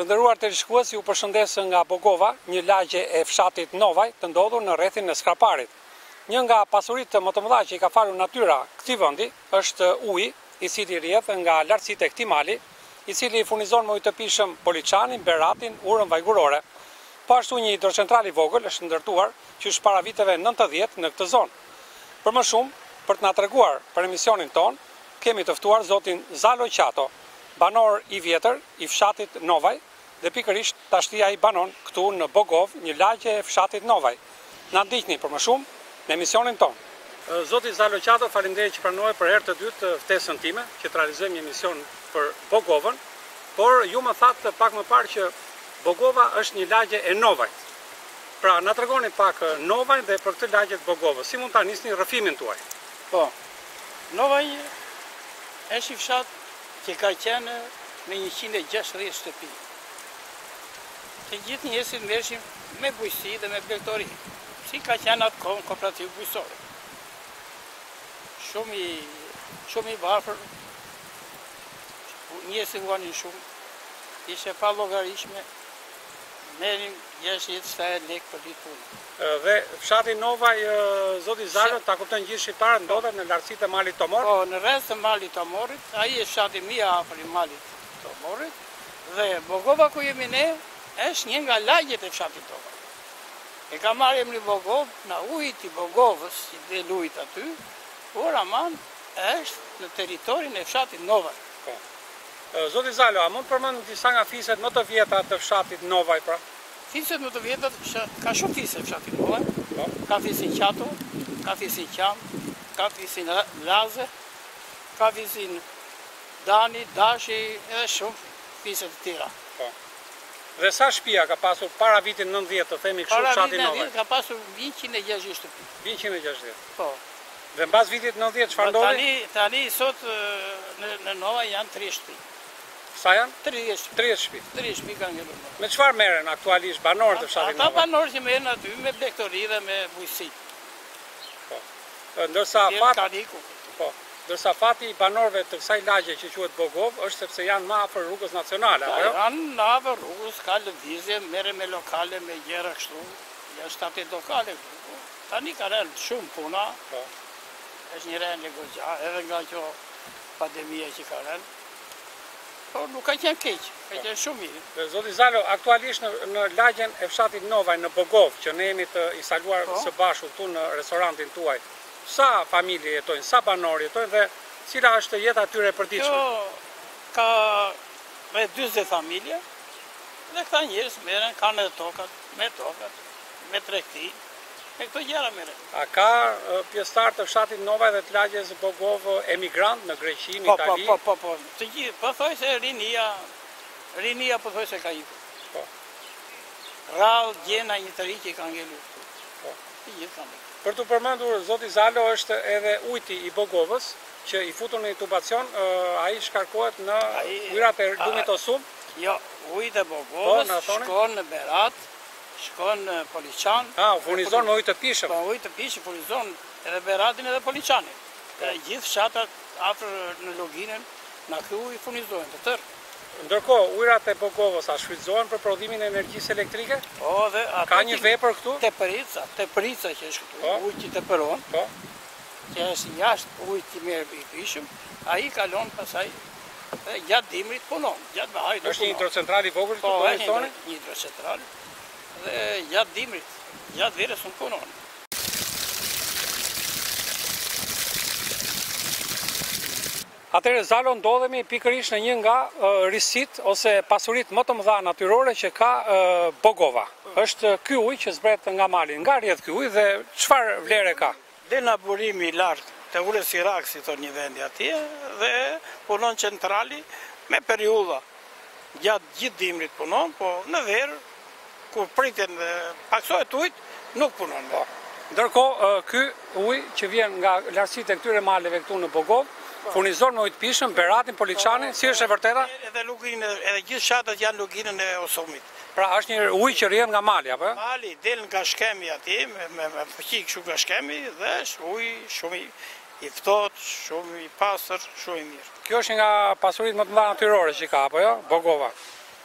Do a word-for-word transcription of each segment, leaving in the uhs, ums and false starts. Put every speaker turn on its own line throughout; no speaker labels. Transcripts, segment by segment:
Të nderuar teleshikues, ju përshëndes nga Bogova, një lagje e fshatit Novaj të ndodhur në rrethin e Skraparit. Një nga pasuritë më të mëdha që i ka falur natyra këtij vendi është uji, i cili rrjedh nga lartësitë e këtij mali, i cili furnizon me ujë të pijshëm Poliçanin, Beratin, Urën Vajgurore. Po ashtu një hidrocentral i vogël është ndërtuar që është para viteve nëntëdhjetë në këtë zonë. Për më shumë, për të na treguar për emisionin ton, kemi të ftuar zotin Zalo Qato, banor i vjetër i fshatit Novaj, dhe pikërisht tashti ai banon këtu në Bogov, një lagje e fshatit Novaj. Na ndiqni për më shumë në emisionin ton. Zoti Zalo Qato, faleminderit që pranoi për herë të dytë ftesën time që të realizojmë një emision për Bogovën, por ju më thatë pak më parë që Bogova është një lagje e Novajt. Pra, na tregoni pak Novaj dhe për këtë lagje të Bogovës. Si mund ta nisni rrëfimin tuaj?
Po, Novaj është i fshat që ka qenë me njëqind e gjashtëdhjetë shtëpi. Të gjithë njerëzit merreshin me bujqësi dhe me blegtori, si ka qenë atë kohën kooperativ bujqësore. Shumë i, shumë i varfër, njerëzit vuanin shumë, ishte pa llogarishme, merrin gjashtëdhjetë shtëpi lekë për ditë punë.
Dhe fshati Novaj, zoti Zalo, ta kupton gjithë shqiptarët, ndodhet në lartësitë e malit Tomor?
Po, në rreth të malit Tomorit, ai është fshati më i afër i malit Tomorit, dhe Bogova ku jemi ne është një nga lagjet e fshatit Tomor. E ka marrë emrin Bogov, na ujit i Bogovës, i del ujit aty, por aman është në territorin e fshatit Novaj.
Po. Zoti Zalo, a mund përmend disa nga fiset më të vjetra të fshatit Novaj, pra?
Fiset më të vjetra, ka shumë fise fshatit Novaj.
Po.
Ka fisin Qato, ka fisin Qam, ka fisin Laze, ka fisin Dani, Dashi, edhe shumë fiset të tjera.
Po. Dhe sa shtëpia ka pasur para vitit nëntëdhjetë, të themi kështu, fshati Novaj?
Para vitit ka pasur njëqind e gjashtëdhjetë shtëpi.
njëqind e gjashtëdhjetë.
Po.
Dhe mbas vitit nëntëdhjetë çfarë ndodhi?
Tani, tani sot në, në Novaj janë tridhjetë shtëpi.
Sa janë?
tridhjetë shtëpi.
tridhjetë shtëpi.
tridhjetë shtëpi kanë ngelur.
Me çfarë merren aktualisht banorët e fshatit
Ata
Novaj?
banorë që merren aty me blegtori dhe me bujqësi.
Po. Ndërsa
Tjerë
fat,
kariku.
po, ndërsa fati i banorëve të kësaj lagje që quhet Bogov është sepse janë më afër rrugës nacionale, apo jo?
Janë në afër rrugës, ka lëvizje, merren me lokale, me gjëra kështu. Janë shtatet lokale. Tani ka rënë shumë puna.
Po.
Është një rënë goxha, edhe nga kjo pandemia që ka rënë. Por nuk ka qenë keq, ka qenë shumë mirë.
Dhe zoti Zalo, aktualisht në, në lagjen e fshatit Novaj në Bogov, që ne jemi të instaluar
Po.
së bashku këtu në restorantin tuaj, sa familje jetojnë, sa banorë jetojnë dhe cila është jeta e tyre e përditshme?
Kjo ka me dyzet familje, dhe këta njerëz merren, kanë edhe tokat, me tokat, me tregti, me këto gjëra merren.
A ka uh, pjesëtar të fshatit Novaj dhe të lagjes Bogov emigrant në Greqi, në
Po, po,
Itali?
po, po, po. Të gjithë, po thoj se rinia, rinia po thoj se ka ikur.
Po.
Rallë, gjena, një të ri që i ka ngelur këtu.
Po.
Të gjithë kanë ikur.
Për të përmendur, zoti Zalo, është edhe ujti i Bogovës, që i futur në intubacion, uh, ai shkarkohet në
Ai-
ujërat e rrugumit Osum.
Jo, ujit e
Po,
Bogovës
na thoni?
shkon në Berat, shkon në Poliçan.
Ah, u furnizon me ujë të pijshëm.
Po, ujë të pijshëm furnizon edhe Beratin edhe Poliçanin. Dhe gjithë fshatat afër në Loginën, na ky ujë furnizojnë të tërë.
Ndërkohë, ujërat e Bogovës a shfrytëzohen për prodhimin e energjisë elektrike?
Po, dhe ato
Ka një
që-
vepër këtu?
Tepërica, tepërica që është këtu,
Po.
ujë që tepëron,
Po.
që është jashtë ujë që merr i pijshëm, ai kalon pasaj dhe gjatë dimrit punon, gjatë bahajit do
Është një
punon.
hidrocentral i vogël
Po,
këtu po
është
një
një
thoni?
një hidrocentral dhe gjatë dimrit, gjatë verës nuk punon.
Atëherë Zalo, ndodhemi pikërisht në një nga uh, risit ose pasurit më të mëdha natyrore që ka uh, Bogova. Është ky ujë që zbret nga mali. Nga rrjedh ky ujë dhe çfarë vlere ka?
Dhe nga burimi i lartë të ulës Irak, si thon një vendi atje, dhe punon centrali me periudha. Gjatë gjithë dimrit punon, po në verë, kur priten dhe paksohet ujt, nuk punon më.
Ndërkohë, uh, ky ujë që vjen nga lartësitë e këtyre maleve këtu në Bogov, furnizon me ujë të pijshëm Beratin, Poliçanin, si është e vërteta?
Edhe luginën, edhe gjithë shatat janë luginën e Osumit.
Pra është një ujë që rrjedh nga mali, apo?
Mali del nga shkemi atje, me, me, me fuqi kështu nga shkemi, dhe është ujë shumë i, i ftohtë, shumë i pastër, shumë i mirë.
Kjo është nga pasuritë më të mëdha natyrore që ka, apo jo? Bogova.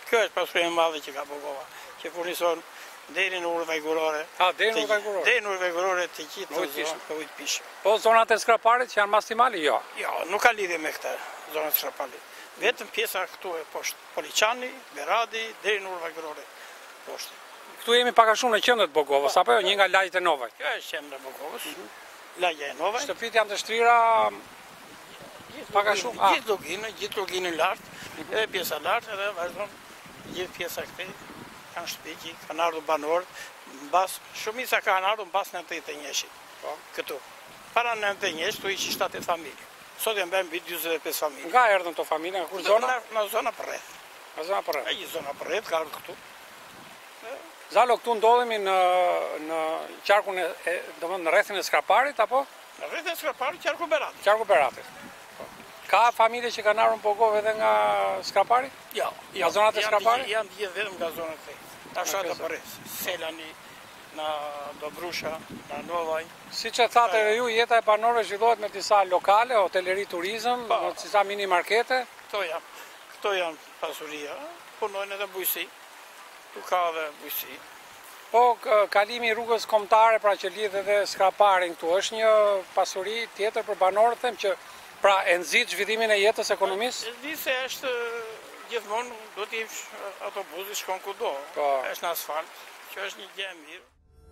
Kjo është pasuria e madhe që ka Bogova, që furnizon deri në urë vajgurore.
A, deri në urë vajgurore?
Deri në urë vajgurore të gjithë
Ujë të
zonë për ujë të pishëm.
Po zonat e Skraparit që janë mastimali, jo?
Jo, nuk ka lidhje me këtë zonat e Skraparit. Vetëm pjesa këtu e poshtë, Poliçani, Beradi, deri në urë vajgurore poshtë.
Këtu jemi pak a shumë në qendër të Bogovës, apo jo, një nga lagjet e Novajt?
Kjo është qendra e Bogovës, lagja e Novajt.
Shtëpitë janë të shtrirë pak a shumë.
Gjithë loginë, gjithë loginë lart, edhe pjesa lart, edhe vazhdon gjithë pjesa këtej. Kanë shtëpi që kanë ardhur banorë, mbas shumica kanë ardhur mbas nëntëdhjetë e njëjtë. Po, këtu. Para nëntëdhjetë e njëjtë tu ishin shtatë familje. Sot janë bërë mbi dyzet e pesë familje.
Nga erdhën këto familje, nga kur zona?
Në zona përreth.
Në zona përreth.
Ai zona përreth ka ardhur këtu.
Zalo, këtu ndodhemi në në qarkun e, domethënë në rrethin e Skraparit apo?
Në rrethin e Skraparit, qarku Beratit.
Qarku Beratit. Ka familje që kanë ardhur në Bogovë edhe nga Skrapari?
Jo,
nga zonat e Skraparit?
Janë gjithë vetëm nga zonat e Ta shata përres, Selani, na Dobrusha, na Novaj.
Si që thatë edhe ju, jeta e banorëve zhvillohet me disa lokale, hoteleri, turizëm, me disa mini markete?
Këto janë, këto janë pasuria, punojnë edhe bujësi, tu ka edhe bujësi.
Po, kalimi rrugës kombëtare, pra që lidh edhe Skraparin këtu, është një pasuri tjetër për banorët, them që pra e nxit zhvillimin e jetës ekonomisë?
Di se është gjithmonë do t'i autobusi shkon kudo. Është në asfalt, që është një gjë e mirë.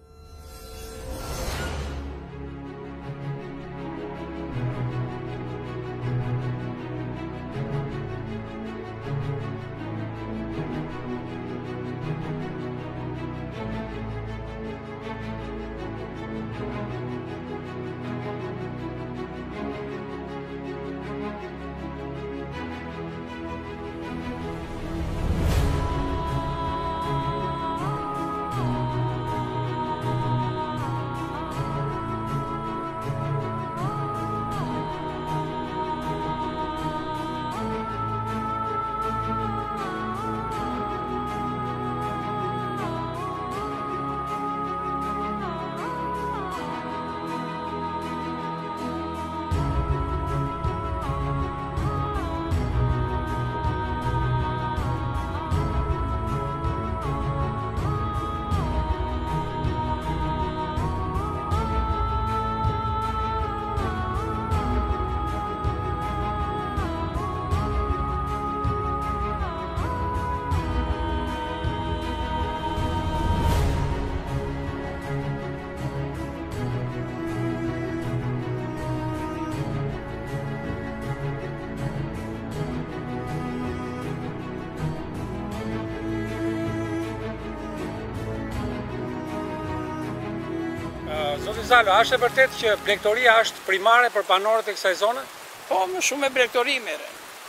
Zoti Zalo, a është e vërtet që blegtoria është primare për banorët e kësaj zone?
Po, më shumë me blegtori mere.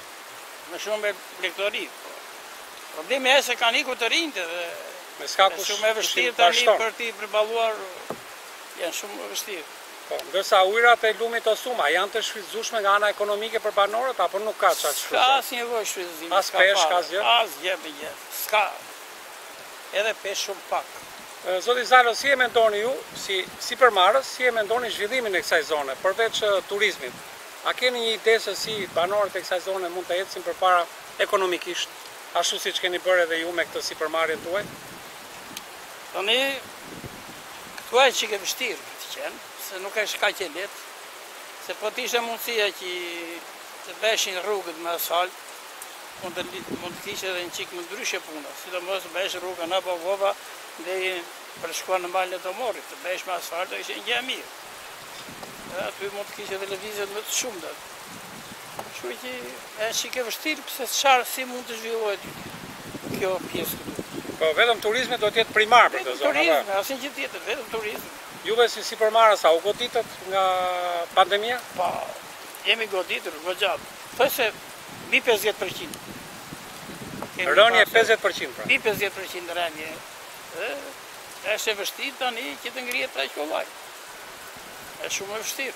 Më shumë me blegtori. Problemi e se kanë iku të rinjtë dhe
me s'ka kush
shumë e vështirë tani për t'i përballuar, janë shumë e vështirë.
Po, ndërsa ujërat e lumit Osuma janë të shfrytëzueshme nga ana ekonomike për banorët apo nuk ka çfarë shfrytëzim?
Ka asnjë nevojë shfrytëzimi.
As pesh, ka asgjë?
Asgjë me gjë. S'ka. Edhe pesh shumë pak.
Zoti Zalo, si e mendoni ju, si sipërmarrës, si e mendoni zhvillimin e kësaj zone, përveç turizmit? A keni një ide se si banorët e kësaj zone mund të ecin përpara ekonomikisht, ashtu siç keni bërë edhe ju me këtë sipërmarrjen tuaj?
Tani, këtu është çike vështirë të qenë, se nuk është kaq e lehtë, se po të ishte mundësia që të bëheshin rrugët me asfalt, mund të mund të kishte edhe një çik më ndryshe puna, sidomos bëhesh rruga nga Bogova deri për shkuar në malin e Tomorit, të bëhesh me asfalt, ishte një gjë e mirë. Dhe aty mund të kishte edhe lëvizje më të shumta. Kështu që është çik e vështirë, pse çfarë si mund të zhvillohet kjo pjesë këtu.
Po vetëm turizmi do të jetë primar për këtë zonë.
Turizmi, asnjë gjë tjetër, vetëm turizmi.
Juve si sipërmarrës a u goditët nga pandemia?
Po, jemi goditur, gogjatë. Thoj se mbi pesëdhjetë përqind.
Rënje pesëdhjetë përqind pra.
Mbi pesëdhjetë përqind rënje. Dhe është e vështirë tani që të ngrihet aq kollaj. Është shumë e vështirë.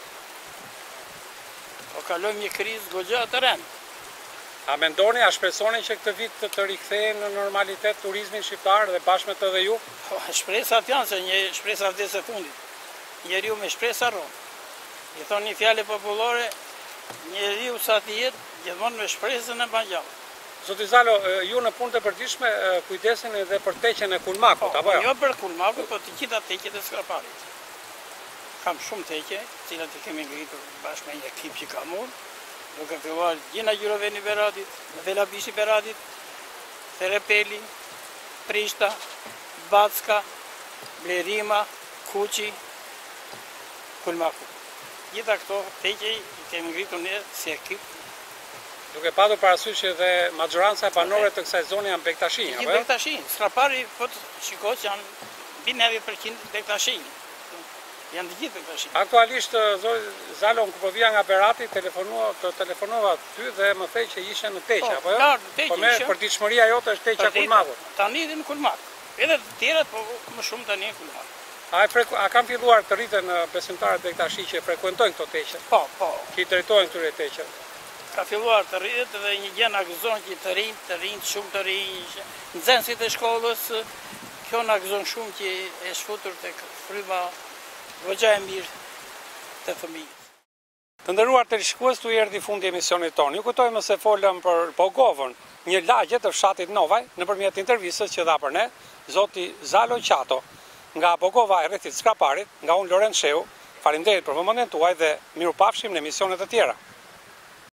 Po kalojmë një krizë goxha të rëndë.
A mendoni, a shpresoni që këtë vit të, të rikthehen në normalitet turizmin shqiptar dhe bashkë me të dhe ju?
Po, shpresat janë se një shpresa vdes e fundit. Njeriu me shpresë arron. I thonë një fjalë popullore, njeriu sa të jetë, gjithmonë me shpresën e mban gjallë.
Zoti Zalo, ju në punë të përditshme kujdeseni edhe për teqen e kulmakut, apo jo?
Jo për kulmakut, po të gjitha teqet e skraparit. Kam shumë teqe, cilat i kemi ngritur bashkë me një ekip që ka mund, duke filluar Gjina Gjuroveni Beratit, Vela Bishi Beratit, Therepeli, Prishta, Backa, Blerima, Kuqi, Kulmaku. Gjitha këto teqe i kemi ngritur ne si ekip.
Duke patur parasysh që dhe majoranca e banorëve të kësaj zone janë bektashinj, apo jo?
Bektashinj. Skrapari, po të shikosh, janë mbi nëntëdhjetë përqind bektashinj. Janë të gjithë bektashinj.
Aktualisht, zoti Zalo, kur po vija nga Berati, telefonua, të telefonova ty dhe më thej që ishe në teqe, apo jo?
Qartë, teqe
po me
ishe.
përditshmëria jote është teqja kulmakut.
Tani edhe në kulmak. Edhe të tjerat, po më shumë tani në kulmak.
A, freku, a kam filluar të rriten besimtarët bektashi që frekuentojnë këto teqe?
Po, po.
Që i drejtojnë këtyre teqe?
Ka filluar të rritet dhe një gjë na gëzon që të rinj, të rinj, shumë të rinj, nxënësit e shkollës, kjo na gëzon shumë që e shfutur tek fryma goxha e mirë të fëmijës.
Të nderuar televizionistë, tu erdhi fundi i emisionit tonë. Ju kujtojmë se folëm për Bogovën, një lagje të fshatit Novaj, nëpërmjet intervistës që dha për ne zoti Zalo Qato, nga Bogova e rrethit Skraparit, nga unë Lorenz Sheu. Faleminderit për vëmendjen tuaj dhe mirupafshim në emisionet e tjera.